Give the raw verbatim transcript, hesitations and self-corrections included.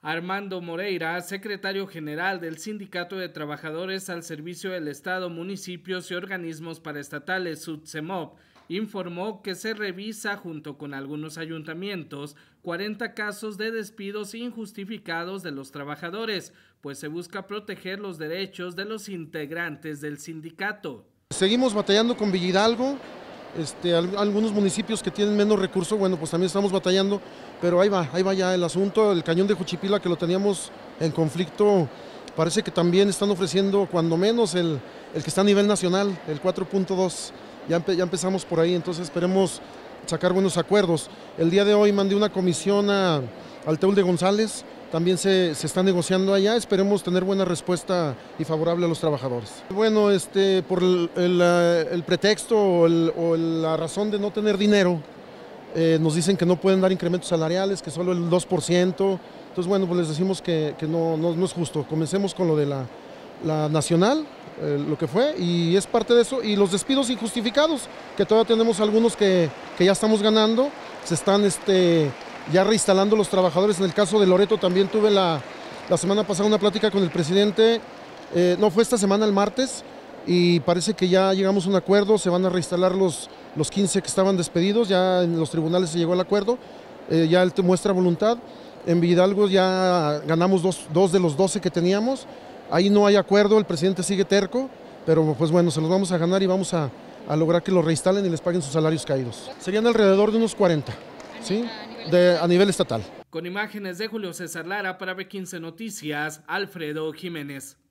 Armando Moreira, secretario general del Sindicato de Trabajadores al Servicio del Estado, Municipios y Organismos Paraestatales, SUTSEMOP, informó que se revisa junto con algunos ayuntamientos cuarenta casos de despidos injustificados de los trabajadores, pues se busca proteger los derechos de los integrantes del sindicato. Seguimos batallando con Villa Hidalgo. Este, algunos municipios que tienen menos recursos, bueno, pues también estamos batallando, pero ahí va, ahí va ya el asunto. El cañón de Juchipila, que lo teníamos en conflicto, parece que también están ofreciendo cuando menos el, el que está a nivel nacional, el cuatro punto dos, ya, empe, ya empezamos por ahí, entonces esperemos sacar buenos acuerdos. El día de hoy mandé una comisión a, al Teúl de González, también se, se está negociando allá, esperemos tener buena respuesta y favorable a los trabajadores. Bueno, este, por el, el, el pretexto o, el, o la razón de no tener dinero, eh, nos dicen que no pueden dar incrementos salariales, que solo el dos por ciento, entonces bueno, pues les decimos que, que no, no, no es justo. Comencemos con lo de la, la nacional, eh, lo que fue, y es parte de eso, y los despidos injustificados, que todavía tenemos algunos que, que ya estamos ganando, se están... Este, ya reinstalando los trabajadores. En el caso de Loreto también tuve la, la semana pasada una plática con el presidente, eh, no fue esta semana, el martes, y parece que ya llegamos a un acuerdo, se van a reinstalar los, los quince que estaban despedidos, ya en los tribunales se llegó al acuerdo, eh, ya él te muestra voluntad. En Villa Hidalgo ya ganamos dos, dos de los doce que teníamos, ahí no hay acuerdo, el presidente sigue terco, pero pues bueno, se los vamos a ganar y vamos a, a lograr que los reinstalen y les paguen sus salarios caídos. Serían alrededor de unos cuarenta, ¿sí? De, a nivel estatal. Con imágenes de Julio César Lara para B quince Noticias, Alfredo Jiménez.